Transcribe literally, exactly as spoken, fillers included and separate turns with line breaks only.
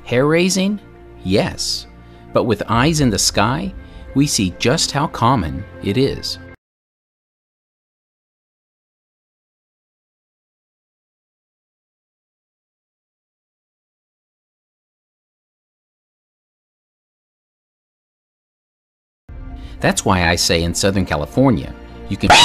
Hair-raising? Yes. But with eyes in the sky, we see just how common it is. That's why I say in Southern California, you can...